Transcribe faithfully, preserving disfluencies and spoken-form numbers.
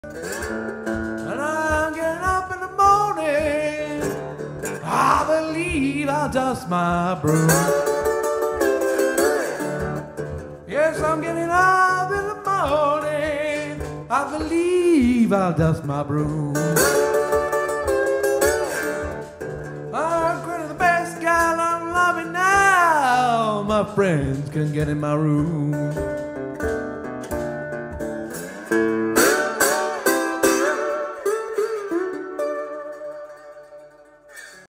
And I'm getting up in the morning. I believe I'll dust my broom. Yes, I'm getting up in the morning. I believe I'll dust my broom. I'm quitting the best gal I'm loving now. My friends can get in my room.